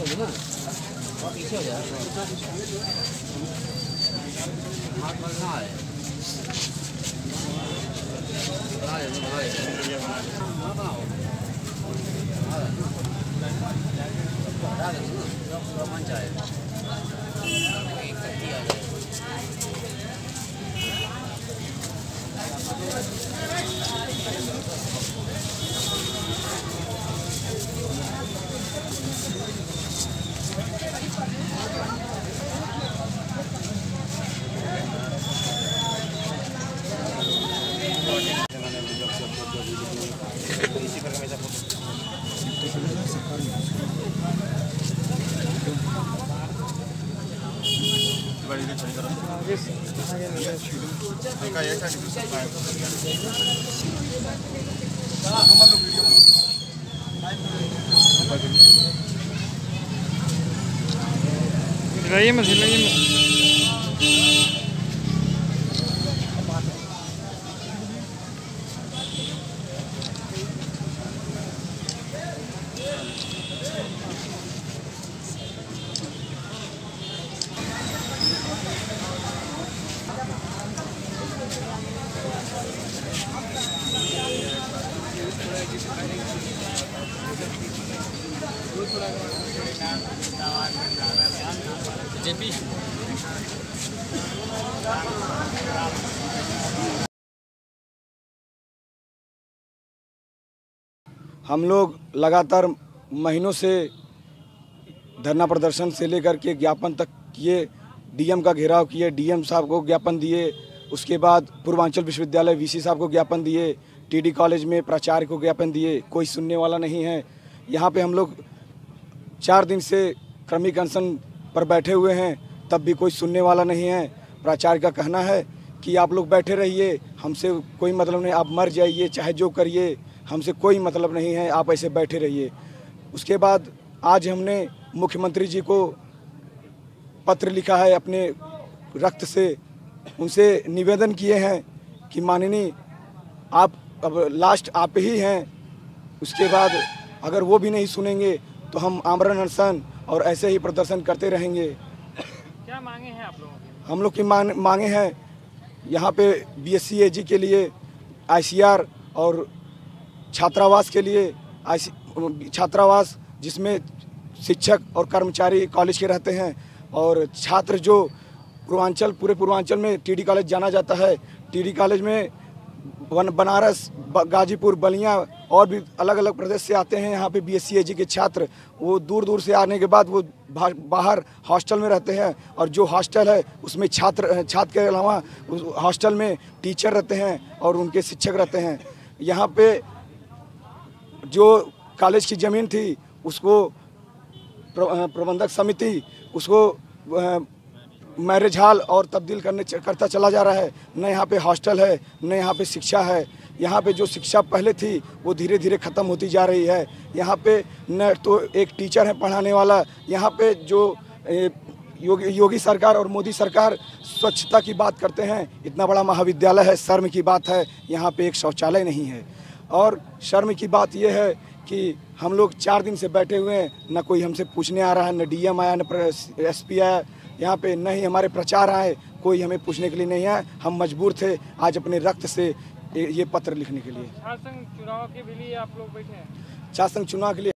ना, और पीछे हो जाए। हाथ बढ़ना है। हिलाइए मत, हिलाइए मत। जेपी हम लोग लगातार महीनों से धरना प्रदर्शन से लेकर के ज्ञापन तक किए, डीएम का घेराव किए, डीएम साहब को ज्ञापन दिए, उसके बाद पूर्वांचल विश्वविद्यालय वीसी साहब को ज्ञापन दिए, टीडी कॉलेज में प्राचार्य को ज्ञापन दिए, कोई सुनने वाला नहीं है। यहाँ पे हम लोग 4 दिन से क्रमिक अनशन पर बैठे हुए हैं, तब भी कोई सुनने वाला नहीं है। प्राचार्य का कहना है कि आप लोग बैठे रहिए, हमसे कोई मतलब नहीं, आप मर जाइए चाहे जो करिए, हमसे कोई मतलब नहीं है, आप ऐसे बैठे रहिए। उसके बाद आज हमने मुख्यमंत्री जी को पत्र लिखा है अपने रक्त से, उनसे निवेदन किए हैं कि माननीय आप अब लास्ट आप ही हैं। उसके बाद अगर वो भी नहीं सुनेंगे तो हम आमरण अनशन और ऐसे ही प्रदर्शन करते रहेंगे। क्या मांगे हैं आप लोगों की? हम लोग की मांगे हैं यहाँ पे बीएससी एजी के लिए आईसीआर और छात्रावास के लिए छात्रावास जिसमें शिक्षक और कर्मचारी कॉलेज के रहते हैं और छात्र जो पूरे पूर्वांचल में टीडी कॉलेज जाना जाता है। टीडी कॉलेज में बनारस, गाजीपुर, बलिया और भी अलग अलग प्रदेश से आते हैं यहाँ पे बीएससी एजी के छात्र। वो दूर दूर से आने के बाद वो बाहर हॉस्टल में रहते हैं और जो हॉस्टल है उसमें छात्र के अलावा उस हॉस्टल में टीचर रहते हैं और उनके शिक्षक रहते हैं। यहाँ पे जो कॉलेज की ज़मीन थी उसको प्रबंधक समिति उसको मैरिज हॉल और तब्दील करता चला जा रहा है। न यहाँ पे हॉस्टल है, न यहाँ पे शिक्षा है। यहाँ पे जो शिक्षा पहले थी वो धीरे धीरे ख़त्म होती जा रही है। यहाँ पे न तो एक टीचर है पढ़ाने वाला। यहाँ पे जो योगी सरकार और मोदी सरकार स्वच्छता की बात करते हैं, इतना बड़ा महाविद्यालय है, शर्म की बात है यहाँ पे एक शौचालय नहीं है। और शर्म की बात यह है कि हम लोग 4 दिन से बैठे हुए हैं, न कोई हमसे पूछने आ रहा है, न डीएम आया, न एसपी आया यहाँ पे, न ही हमारे प्रचार आए, कोई हमें पूछने के लिए नहीं आया। हम मजबूर थे आज अपने रक्त से ये पत्र लिखने के लिए। छात्र संघ चुनाव के लिए आप लोग बैठे हैं? छात्र संघ चुनाव के लिए